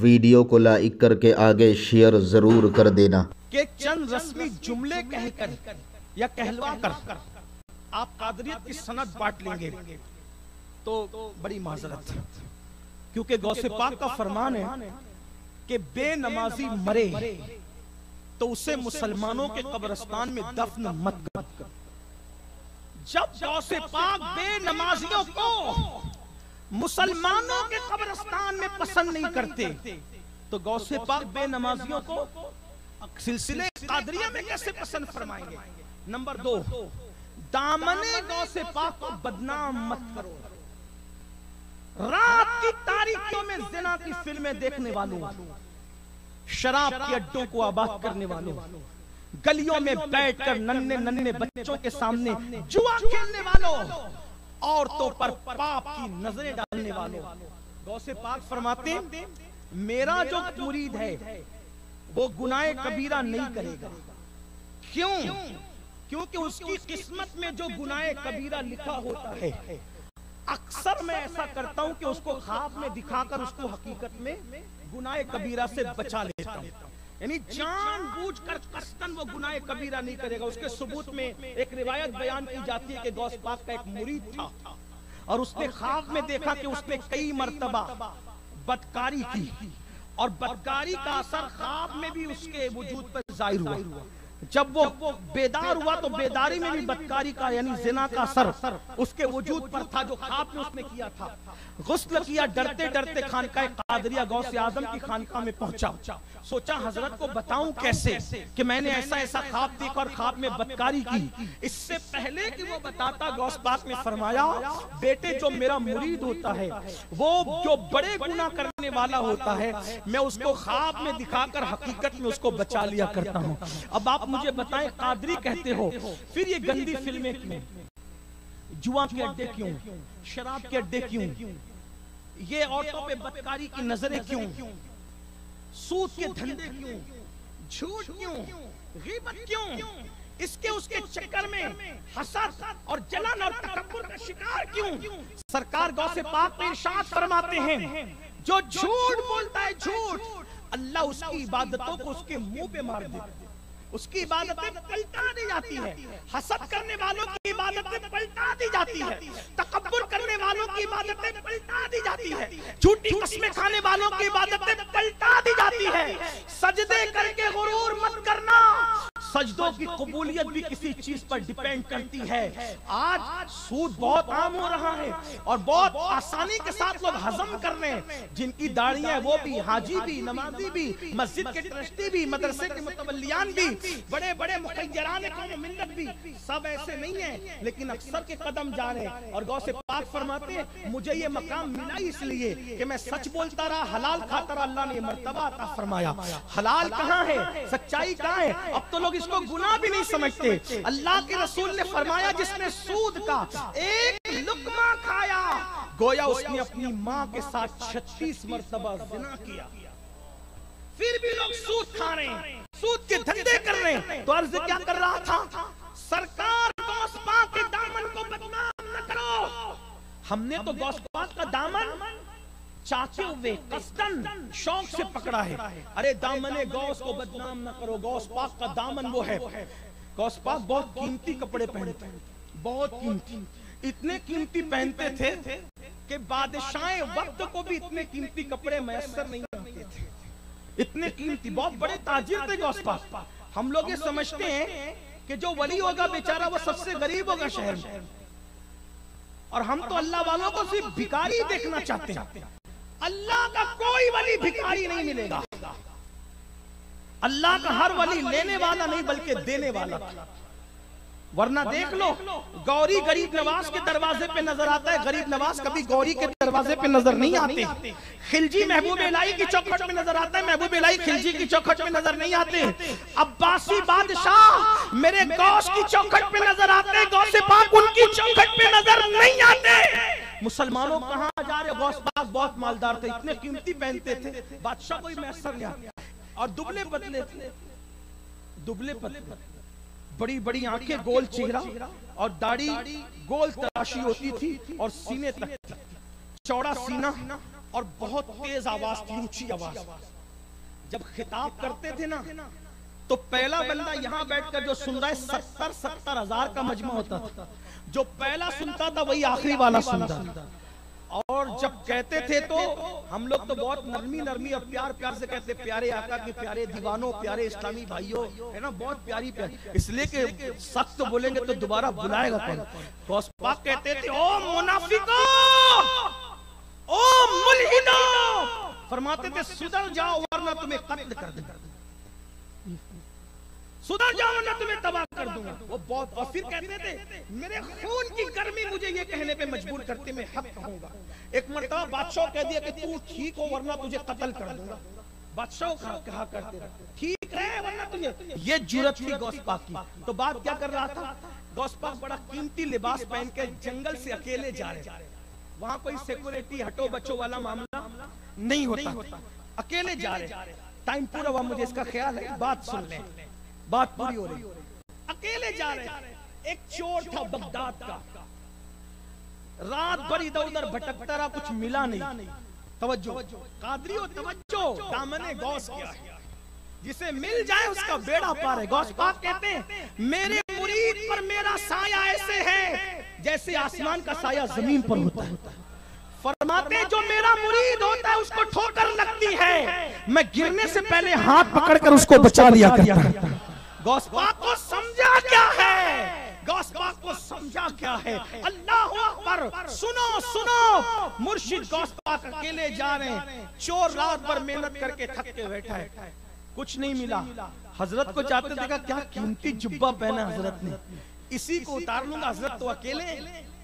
Video کو like کر کے آگے شیئر ضرور کر دینا کہ چند رسمی جملے کہہ کر یا کہلوا کر آپ قادریت کی سند بانٹ لیں گے تو بڑی معذرت ہے، کیونکہ غوث پاک کا فرمان ہے کہ بے نمازی مرے تو اسے مسلمانوں کے قبرستان میں دفن مت کر۔ جب غوث پاک بے نمازیوں کو مسلمانوں کے قبرستان میں پسند نہیں کرتے تو غوث پاک بے نمازیوں کو سلسلے قادریہ میں کیسے پسند فرمائیں گے؟ نمبر 2، دامن غوث پاک کو بدنام مت کرو۔ رات کی تاریکیوں میں زنا کی فلمیں دیکھنے والوں، شراب کے اڈوں کو آباد کرنے والوں، گلیوں میں بیٹھ کر ننھے بچوں کے سامنے جوا کھیلنے والوں، عورتوں پر پاپ کی نظریں ڈالنے والوں، غوث پاک فرماتے ہیں میرا جو مرید ہے وہ گناہ کبیرہ نہیں کرے گا۔ کیوں؟ کیونکہ اس کی قسمت میں جو گناہ کبیرہ لکھا ہوتا ہے اکثر میں ایسا کرتا ہوں کہ اس کو خواب میں دکھا کر اس کو حقیقت میں گناہ کبیرہ سے بچا لیتا ہوں، یعنی جان بوجھ کر قصداً وہ گناہ کبیرہ نہیں کرے گا۔ اس کے ثبوت میں ایک روایت بیان کی جاتی ہے کہ غوث پاک کا ایک مرید تھا اور اس نے خواب میں دیکھا کہ اس نے کئی مرتبہ بدکاری کی اور بدکاری کا اثر خواب میں بھی اس کے وجود پر ظاہر ہوا۔ جب وہ بیدار ہوا تو بیداری میں بھی بدکاری کا یعنی زنا کا اثر اس کے وجود پر تھا جو خواب میں اس نے کیا تھا۔ غسل کیا، ڈرتے ڈرتے خانقاہ قادریہ غوث اعظم کی خانقاہ میں پہنچا، سوچا حضرت کو بتاؤں کیسے کہ میں نے ایسا خواب دیکھا اور خواب میں بدکاری کی۔ اس سے پہلے کہ وہ بتاتا غوث پاک نے فرمایا بیٹے جو میرا مرید ہوتا ہے وہ جو بڑے گناہ کرنے والا ہوتا ہے میں اس کو خواب میں دکھا کر حقیقت میں اس کو بچا لیا کرتا ہوں۔ اب آپ مجھے بتائیں قادری کہتے ہو پھر یہ گندی فلمیں کیوں، جوا کے اڈے کیوں، شراب کے اڈے کیوں، یہ عورتوں پہ بدکاری کی نظریں کیوں، سود کے دھندے کیوں، جھوٹ کیوں، غیبت کیوں، اس کے چکر میں حسد اور جلن اور تکبر کا شکار کیوں؟ سرکار غوث پاک میں ارشاد فرماتے ہیں جو جھوٹ بولتا ہے جھوٹ اللہ اس کی عبادتوں کو اس کے منہ پہ مار دیتا ہے، اس کی عبادتیں پلٹا دی جاتی ہے، حسد کرنے والوں کی عبادتیں پلٹا دی جاتی ہے، تکبر کرنے والوں کی عبادتیں پلٹا دی جاتی ہے، جھوٹی قسمیں کھانے والوں کی عبادتیں پلٹا دی جاتی ہے۔ سجدے کر کے غرور مت کرنا، سجدوں کی قبولیت بھی کسی چیز پر ڈیپینڈ کرتی ہے۔ آج سود بہت عام ہو رہا ہے اور بہت آسانی کے ساتھ لوگ ہضم کر رہے ہیں، جن کی داڑیاں وہ بھی، حاجی بھی، نمازی بھی، مسجد کے ٹرسٹی بھی، مدرسے کے متولیان بھی، بڑے بڑے مخیران قوم و ملت بھی، سب ایسے نہیں ہیں لیکن اکثر کے قدم جا رہے ہیں۔ اور غوث پاک فرماتے ہیں مجھے یہ مقام ملا اس لیے کہ میں سچ بولتا رہا، حلال کھاتا رہا، اللہ نے یہ مرتبہ عطا فرمایا۔ حلال کہاں ہے، سچائی کہاں ہے؟ اب تو لوگ اس کو گناہ بھی نہیں سمجھتے۔ اللہ کے رسول نے فرمایا جس نے سود کا ایک لقمہ کھایا گویا اس نے اپنی ماں کے ساتھ 36 مرتبہ زنا کیا۔ پھر بھی لوگ سود کھا رہے ہیں، سود کے دھندے کر رہے ہیں۔ تو عرض کیا کر رہا تھا؟ سرکار غوث پاک کے دامن کو بدنام نہ کرو۔ ہم نے تو غوث پاک کا دامن چاہتے ہوئے قصداً شوق سے پکڑا ہے۔ ارے دامن غوث کو بدنام نہ کرو، غوث پاک کا دامن وہ ہے۔ غوث پاک بہت قیمتی کپڑے پہنتے ہیں، بہت قیمتی، اتنے قیمتی پہنتے تھے کہ بادشاہ وقت کو بھی اتنے قیمتی کپڑے میسر نہیں ہوتے تھے، اتنے قیمتی، بہت بڑے تاجر تھے غوث پاک۔ ہم لوگ یہ سمجھتے ہیں کہ جو ولی ہوگا بیچارہ وہ سب سے غریب ہوگا شہر میں، اور ہم تو اللہ والوں کو صرف بھکاری دیکھنا چاہتے ہیں۔ اللہ کا کوئی ولی بھکاری نہیں ملے گا، اللہ کا ہر ولی لینے والا نہیں بلکہ دینے والا تھا۔ ورنہ دیکھ لو گوری غریب نواز کے دروازے پہ نظر آتا ہے، غریب نواز کبھی گوری کے دروازے پہ نظر نہیں آتے۔ خلجی محبوب الہی کی چوکھٹ میں نظر آتا ہے، محبوب الہی خلجی کی چوکھٹ میں نظر نہیں آتے۔ عباسی بادشاہ میرے غوث کی چوکھٹ پہ نظر آتے ہیں، غوث پاک ان کی چوکھٹ پہ نظر نہیں آتے۔ مسلمانوں کہاں جا رہے؟ غوث پاک بہت مالدار تھے، اتنے قیمتی پہنتے تھے، بادشاہ کوئی میسر نہیں آتا، اور دبلے پتلے تھے، دبلے پتلے، بڑی بڑی آنکھیں، گول چہرہ، اور داڑھی گول تراشی ہوتی تھی اور سینے تک چوڑا سینہ، اور بہت تیز آواز تھی، اونچی آواز. جب خطاب کرتے تھے نا تو پہلا بندہ یہاں بیٹھ کر جو سن رہا ہے 70 ہزار کا مجمع ہوتا تھا. جو پہلا سنتا تھا وہی آخری والا سنتا. اور جب کہتے تھے تو ہم لوگ تو بہت نرمی اور پیار سے کہتے، پیارے آقا کے پیارے دیوانوں، پیارے اسلامی بھائیوں، ہے نا، بہت پیاری. اس لیے کہ سخت بولیں گے تو دوبارہ بلائے گا کون. غوث پاک کہتے تھے او منافقوں، او ملحدوں، فرماتے تھے سدھر جاؤ ورنہ تمہیں قتل کر دوں گا، سدھر جاؤ ورنہ تمہیں تباہ کر دوں گا. وہ بہت. اور پھر کہتے تھے میرے خون کی گرمی مجھے یہ کہنے پہ مجبور کرتے میں حق کہوں گا. ایک مرتبہ بادشاہ کہہ دیا کہ تو ٹھیک ہو ورنہ تجھے قتل کر دوں گا. بادشاہ کہا کرتے رہے ٹھیک ہے ورنہ تجھے. یہ جرأت تھی غوث پاک کی. تو بات کیا کر رہا تھا، غوث پاک بڑا قیمتی لباس پہن کے جنگل سے اکیلے جا رہے. وہاں کوئی سیکورٹی ہٹو بچو والا معاملہ نہیں ہوتا، اکیلے جا رہے. ٹائم پورا ہوا، مجھے اس کا خیال ہے، بات سن لیں، بات پوری ہو رہی. اکیلے جا رہے. ایک چور تھا بغداد کا، رات بھر ادھر ادھر بھٹکتا رہا، کچھ ملا نہیں. توجہ قادریو، توجہ، دامن غوث کیا ہے، جسے مل جائے اس کا بیڑا پار ہے. غوث پاک کہتے ہیں میرے مرید پر میرا سایہ ایسے ہے جیسے آسمان کا سایہ زمین پر ہوتا ہے. فرماتے ہیں جو میرا مرید ہوتا ہے اس کو ٹھوکر لگتی ہے، میں گرنے سے پہلے ہاتھ پکڑ کر اس کو بچا لیا کرتا. غوث پاک کو سمجھا کیا ہے، غوث پاک کو سمجھا کیا ہے. اللہ اکبر. سنو مرشد غوث پاک اکیلے جا رہے ہیں. چور رات بھر محنت کر کے تھک کے بیٹھا ہے، کچھ نہیں ملا. حضرت کو جاتے دیکھا، کیا قیمتی جبہ پہنا حضرت نے، اسی کو اتار لوں گا. حضرت تو اکیلے،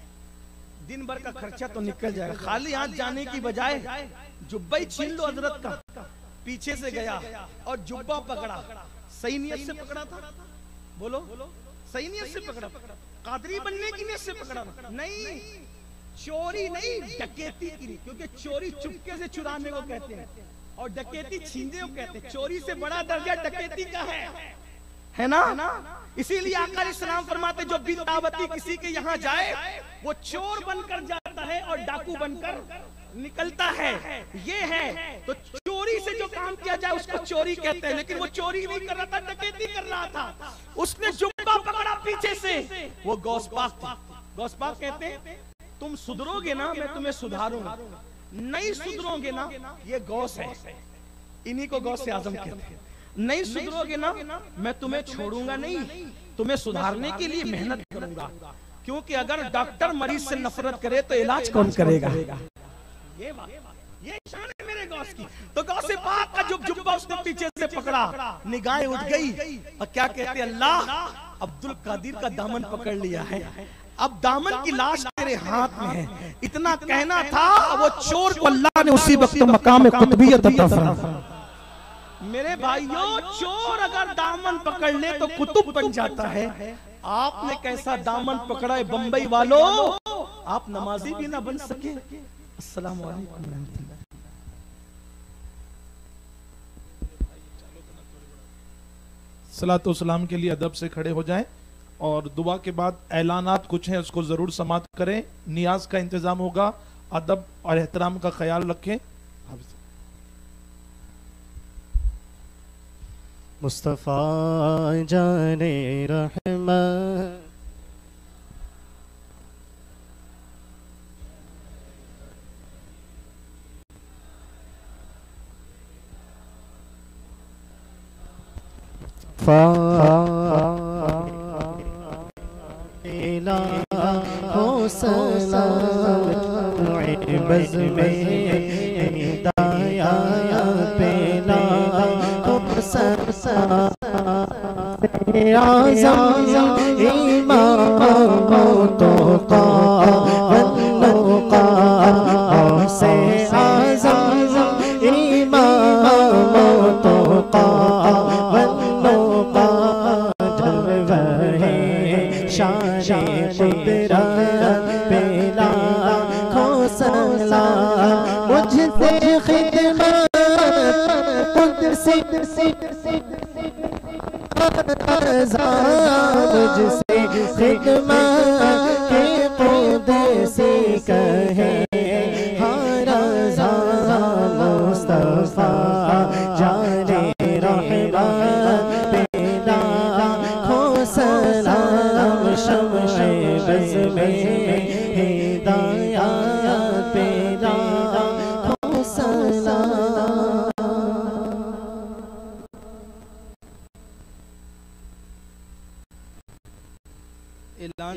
دن بھر کا خرچہ تو نکل جائے گا. خالی ہاتھ جانے کی بجائے جبہ ہی چھین لو حضرت کا. پیچھے سے گیا اور جبہ پکڑا. صحیح نیت سے پکڑا تھا، بولو صحیح نیت سے پکڑا، قادری بننے کی نیت سے پکڑا نہیں، چوری نہیں، ڈکیتی کی. کیونکہ چوری چپکے سے چرانے کو کہتے ہیں اور ڈکیتی چھیننے کو کہتے ہیں. چوری سے بڑا درجہ ڈکیتی کا ہے نا. اسی لیے آقا علیہ السلام فرماتے جو بنداوتی کسی کے یہاں جائے وہ چور بن کر جاتا ہے اور ڈاکو بن کر نکلتا ہے. یہ ہے تو چوری سے جو کام کیا جائے اس کو چوری کہتے ہیں. لیکن وہ چوری نہیں کر رہا تھا، ڈکیتی کر رہا تھا. اس نے جبہ پکڑا پیچھے سے، وہ غوث پاک تھا. غوث پاک کہتے ہیں تم سدھرو گے نا میں تمہیں سدھاروں گا، نہیں سدھرو گے نا، یہ غوث ہے، انہی کو غوث اعظم کہتے ہیں. نہیں سدھرو گے نا میں تمہیں چھوڑوں گا نہیں، تمہیں سدھارنے کے لیے محنت کروں گا. کیونکہ اگر ڈاکٹر مریض سے نفرت کرے تو علاج کون کرے گا. یہ شان ہے میرے غوث کی. تو غوث پاک کا جبہ اس نے پیچھے سے پکڑا، نگاہیں اٹھ گئی اور کیا کہتے اللہ عبد القادر کا دامن پکڑ لیا ہے، اب دامن کی لاش تیرے ہاتھ میں ہے. اتنا کہنا تھا، وہ چور کو اللہ نے اسی وقت مقام قطبیت عطا فرمایا. میرے بھائیوں، چور اگر دامن پکڑ لے تو قطب بن جاتا ہے. آپ نے کیسا دامن پکڑا ہے بمبئی والوں، آپ نمازی بھی نہ بن سکے. السلام علیکم ورحمۃ اللہ. صلاۃ و سلام کے لیے ادب سے کھڑے ہو جائیں اور دعا کے بعد اعلانات کچھ ہیں اس کو ضرور سماعت کریں. نیاز کا انتظام ہوگا، ادب اور احترام کا خیال رکھیں. مصطفیٰ جان رحمت ہو سلام بز میں ہدایا پیلا سر اعظم امام تو قا سے اعظم امام تو قا قدرت پیلا کھو سلام مجھ سے خدمت قدسی مجھ سے خدمت کے قدسی کہے ہر رضا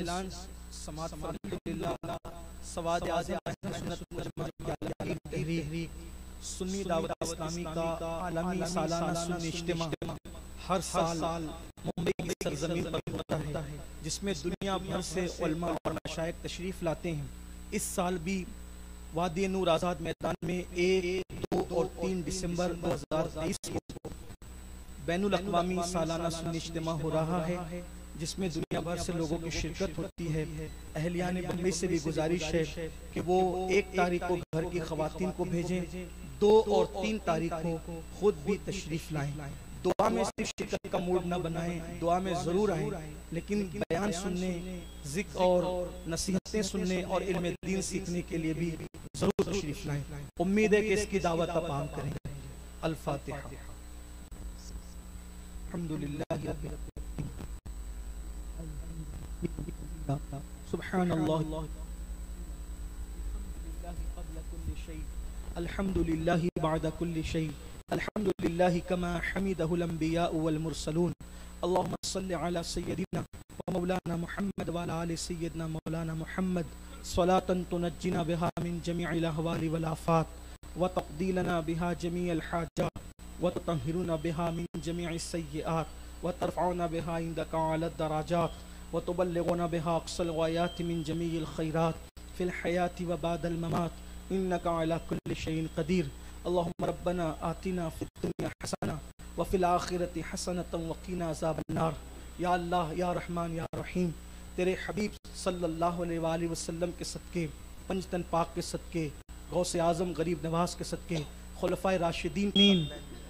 اعلان سماعت الحمدللہ سواد اعظم سنت مجمع کی تحریک سنی دعوت اسلامی کا عالمی سالانہ سنی اجتماع ہر سال ممبئی کی سرزمین پر ہوتا ہے، جس میں دنیا بھر سے علماء اور مشائخ تشریف لاتے ہیں۔ اس سال بھی وادی نور آزاد میدان میں 1، 2 اور 3 دسمبر 2023 کو بین الاقوامی سالانہ سنی اجتماع ہو رہا ہے، جس میں دنیا بھر سے لوگوں کی شرکت ہوتی ہے۔ اہلیان بمبئی سے بھی گزارش ہے کہ وہ 1 تاریخ کو گھر کی خواتین کو بھیجیں، 2 اور 3 تاریخ کو خود بھی تشریف لائیں۔ دعا میں صرف شرکت کا موڈ نہ بنائیں، دعا میں ضرور آئیں، لیکن بیان سننے، ذکر اور نصیحتیں سننے اور علم دین سیکھنے کے لیے بھی ضرور تشریف لائیں۔ امید ہے کہ اس کی دعوت آپ عام کریں۔ الفاتحہ۔ الحمدللہ رب سبحان اللہ قبل كل شيء الحمد لله بعد كل شيء الحمد لله كما حمده الانبياء والمرسلون اللهم صل على سيدنا ومولانا محمد وعلى آل سيدنا مولانا محمد صلاة تنجينا بها من جميع الأهوال والآفات وتقضي لنا بها جميع الحاجات وتطهرنا بها من جميع السيئات وترفعنا بها عندك على الدرجات وتبلغنا بها أقصى الغايات من جميع الخيرات في الحياة وبعد الممات إنك على كل شيء قدير اللهم ربنا آتنا في الدنيا حسنة وفي الآخرة حسنة وقنا عذاب النار۔ یا اللہ، یا رحمان، یا رحیم، تیرے حبیب صلی اللہ علیہ وآلہ وسلم کے صدقے، پنجتن پاک کے صدقے، غوث اعظم غریب نواز کے صدقے، خلفائے راشدین،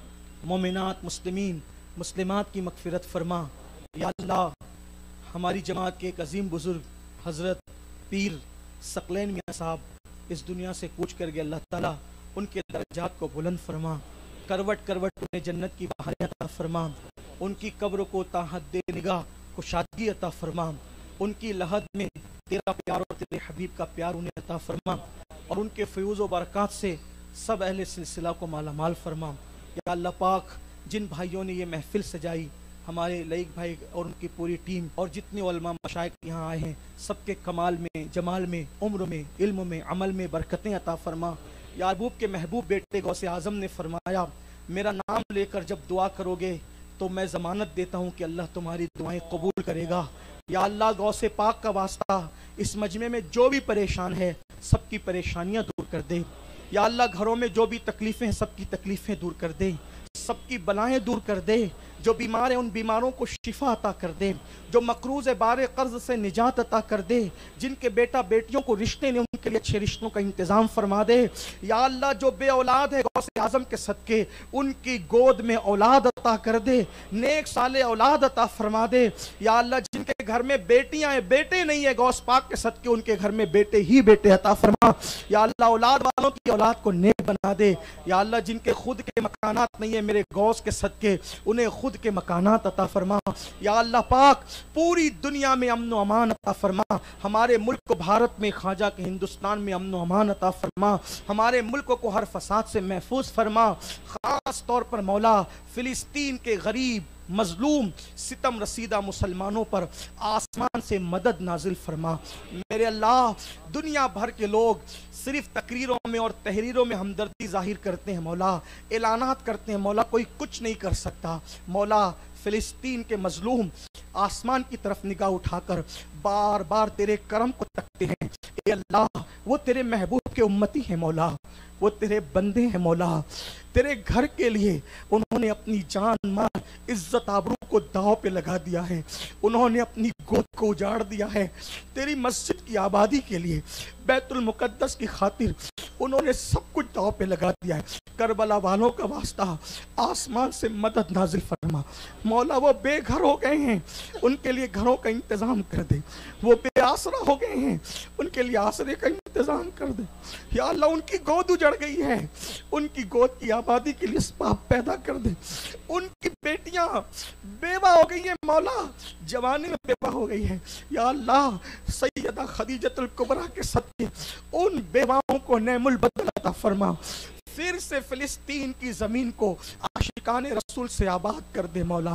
مومنات، مسلمین، مسلمات کی مغفرت فرما۔ یا اللہ، ہماری جماعت کے ایک عظیم بزرگ حضرت پیر ثقلین میاں صاحب اس دنیا سے کوچ کر گئے، اللہ تعالیٰ ان کے درجات کو بلند فرما، کروٹ کروٹ انہیں جنت کی بہاریں عطا فرما، ان کی قبر کو تا حد نگاہ کشادگی عطا فرما، ان کی لحد میں تیرا پیار اور تیرے حبیب کا پیار انہیں عطا فرما، اور ان کے فیوز و برکات سے سب اہل سلسلہ کو مالا مال فرما۔ یا اللہ پاک، جن بھائیوں نے یہ محفل سجائی، ہمارے لائق بھائی اور ان کی پوری ٹیم اور جتنے علماء مشائخ یہاں آئے ہیں، سب کے کمال میں، جمال میں، عمر میں، علم میں، عمل میں برکتیں عطا فرما۔ یا محبوب کے محبوب بیٹے غوث اعظم نے فرمایا، میرا نام لے کر جب دعا کرو گے تو میں ضمانت دیتا ہوں کہ اللہ تمہاری دعائیں قبول کرے گا۔ یا اللہ، غوث پاک کا واسطہ اس مجمع میں جو بھی پریشان ہے سب کی پریشانیاں دور کر دے۔ یا اللہ، گھروں میں جو بھی تکلیفیں ہیں سب کی تکلیفیں دور کر دے، سب کی بلائیں دور کر دے، جو بیمار ہیں ان بیماروں کو شفا عطا کر دے، جو مقروض بار قرض سے نجات عطا کر دے، جن کے بیٹا بیٹیوں کو رشتے نے ان کے لیے اچھے رشتوں کا انتظام فرما دے۔ یا اللہ، جو بے اولاد ہے غوث اعظم کے صدقے ان کی گود میں اولاد عطا کر دے، نیک صالح اولاد عطا فرما دے۔ یا اللہ، جن کے گھر میں بیٹیاں ہیں بیٹے نہیں ہیں، غوث پاک کے صدقے ان کے گھر میں بیٹے ہی بیٹے عطا فرما۔ یا اللہ، اولاد والوں کی اولاد کو نیک بنا دے۔ یا اللہ، جن کے خود کے مکانات نہیں ہیں، میرے غوث کے صدقے انہیں خود کے مکانات عطا فرما۔ یا اللہ پاک، پوری دنیا میں امن و امان عطا فرما، ہمارے ملک کو بھارت میں، خواجہ کے ہندوستان میں امن و امان عطا فرما، ہمارے ملک کو ہر فساد سے محفوظ فرما۔ خاص طور پر مولا، فلسطین کے غریب، مظلوم، ستم رسیدہ مسلمانوں پر آسمان سے مدد نازل فرما۔ میرے اللہ، دنیا بھر کے لوگ صرف تقریروں میں اور تحریروں میں ہمدردی ظاہر کرتے ہیں مولا، اعلانات کرتے ہیں مولا، کوئی کچھ نہیں کر سکتا مولا۔ فلسطین کے مظلوم آسمان کی طرف نگاہ اٹھا کر بار بار تیرے کرم کو تکتے ہیں۔ اے اللہ، وہ تیرے محبوب کے امتی ہیں مولا، وہ تیرے بندے ہیں مولا، تیرے گھر کے لیے انہوں نے اپنی جان مال عزت آبرو کو داؤ پہ لگا دیا ہے، انہوں نے اپنی گود کو اجاڑ دیا ہے تیری مسجد کی آبادی کے لیے، بیت المقدس کی خاطر انہوں نے سب کچھ داؤ پہ لگا دیا ہے۔ کربلا والوں کا واسطہ آسمان سے مدد نازل فرما مولا، وہ بے گھر ہو گئے ہیں ان کے لیے گھروں کا انتظام کر دے، وہ بے آسرا ہو گئے ہیں ان کے لیے آسرے کا انتظام کر دے۔ یا اللہ، ان کی گود اجڑ گئی ہے، ان کی گود کی آبادی کے لیے اسباب پیدا کر دے۔ ان کی بیٹیاں بیوہ ہو گئی ہیں مولا، جوانی میں بیوہ ہو گئی ہے۔ یا اللہ، سیدہ خدیجۃ الکبریٰ کے صدقے ان بیواؤں کو نعم البدل عطا فرما، پھر سے فلسطین کی زمین کو عاشقان رسول سے آباد کر دے مولا۔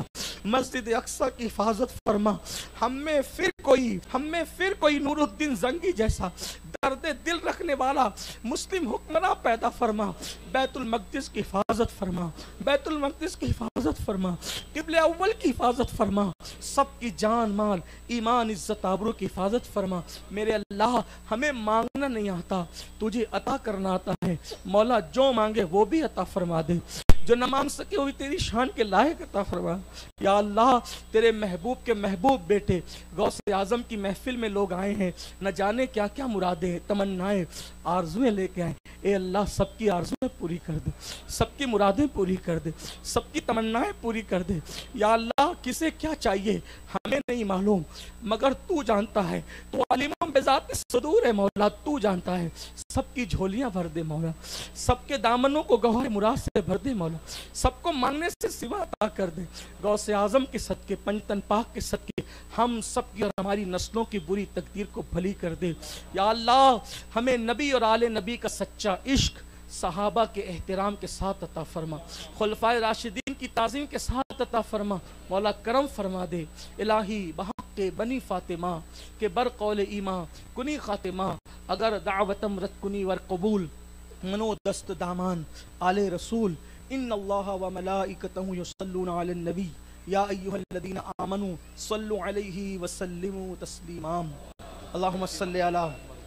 मस्जिद अक्सा की हिफाजत फरमा। हम में फिर कोई नूरुद्दीन जंगी जैसा दर्द दिल रखने वाला मुस्लिम हुक्मरान पैदा फरमा। बैतुल मक़दिस की हिफाजत फरमा, बैतुल मक़दिस की हिफाजत फरमा, क़िबले अव्वल की हिफाजत फरमा, सबकी जान माल ईमान इज्जत आबरू की हिफाजत फरमा। मेरे अल्लाह, हमें मांगना नहीं आता, तुझे अता करना आता है। मौला जो मांगे वो भी अता फरमा दे, जो न मांग सके वो भी तेरी शान के लायक अता फरमा। या अल्लाह, तेरे महबूब के महबूब बेटे गौसे आज़म की महफिल में लोग आए हैं, न जाने क्या क्या मुरादें, तमन्नाएं, आरज़ुएं लेके आए। ए अल्लाह, सबकी आरज़ुएं पूरी कर दे, सबकी मुरादें पूरी कर दे, सबकी तमन्नाएं पूरी कर दे। या अल्लाह, किसे क्या चाहिए हमें नहीं मालूम, मगर तू जानता है। तो अलीम बेज़ात सदूर है मौला, तू जानता है। सबकी झोलियां भर दे मौला, सबके दामनों को गवाह मुराद से भर दे मौला, सबको मांगने से सिवा अता कर दे। गौसे आज़म के सदके, पंजतन पाक के सदके हम सबकी और हमारी नस्लों की बुरी तकदीर को भली कर दे। या अल्लाह, हमें नबी और आले नबी का सच्चा इश्क सहाबा के एहतराम के साथ अता फरमा, खुलफाए राशिदीन की ताज़ीम के साथ अता फरमा। मौला करम फरमा दे। इलाही बहक़ बनी फ़ातिमा के बर कौल ईमा कुनी ख़ातिमा, अगर दावतम रत कुनी वर कबूल मनो दस्त दामान आले रसूल। इन्नल्लाह व मलाइकतहु युसल्लूना अलन नबी या अय्युहल्लज़ीना आमनू सल्लु अलैहि व सल्लिमू तस्लीमा। अल्लाहुम्मा सल्लि अला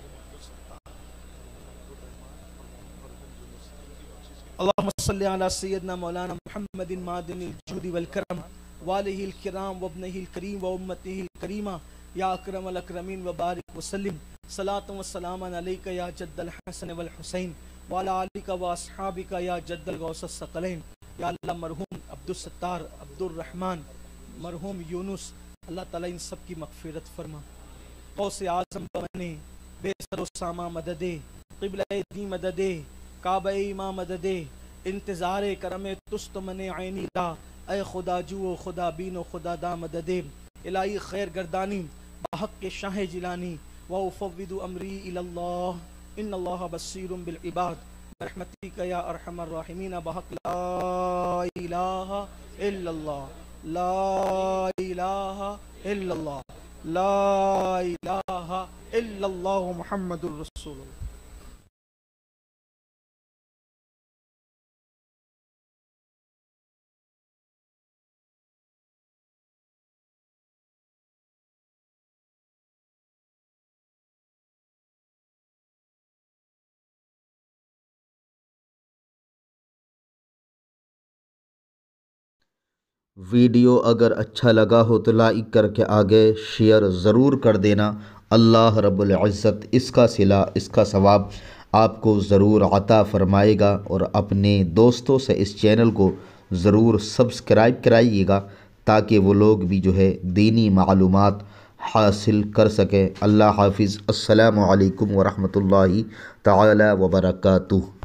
अल्लाहुम्मा सल्लि अला सय्यदना मौलाना मुहम्मदिन मादिनिल जूदि वल करम वालिहिल किराम व इब्निहिल करीम व उम्मतिहिल करीमा या अकरमल अकरमीन व बारिक व सल्लिम। सलातु व सलामन अलैका या जद्दल हसन वल हुसैन व अला आलिका व अस्हाबिका या जद्दल गौसस सकलैन। या अल्लाह, मरहूम अब्दुल सत्तार, अब्दुल रहमान, मरहूम यूनुस, अल्लाह ताला इन सब की मग़फ़िरत फरमा। गौसे आज़म बने बेसर सामा मददे, क़िबला दी मददे, काबा इमा मददे, इंतज़ार करम तुस्त मने आइनी दा, ऐ खुदा जुओ खुदा बीनो खुदा दा मददे। इलाही खैर गर्दानी बहक़ के शाह जिलानी व उफ़व्विदु अमरी इलल्लाह, इन्नल्लाह बसीरुम बिल इबाद, रहमतिका या अरहमर राहिमीन, बहक़ ला इलाहा इल्लल्लाह, ला इलाहा इल्लल्लाह, ला इलाहा इल्लल्लाह मुहम्मदुर रसूलुल्लाह। वीडियो अगर अच्छा लगा हो तो लाइक करके आगे शेयर ज़रूर कर देना। अल्लाह रब्बुल इज़्ज़त इसका सिला, इसका सवाब आपको ज़रूर अता फ़रमाएगा। और अपने दोस्तों से इस चैनल को ज़रूर सब्सक्राइब कराइएगा ताकि वो लोग भी जो है दीनी मालूमात हासिल कर सकें। अल्लाह हाफिज़। अस्सलामु अलैकुम व रहमतुल्लाहि तआला व बरकातुहू।